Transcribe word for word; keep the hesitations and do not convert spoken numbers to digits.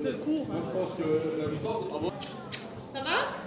de cours. Moi, je pense que la licence. Ça va?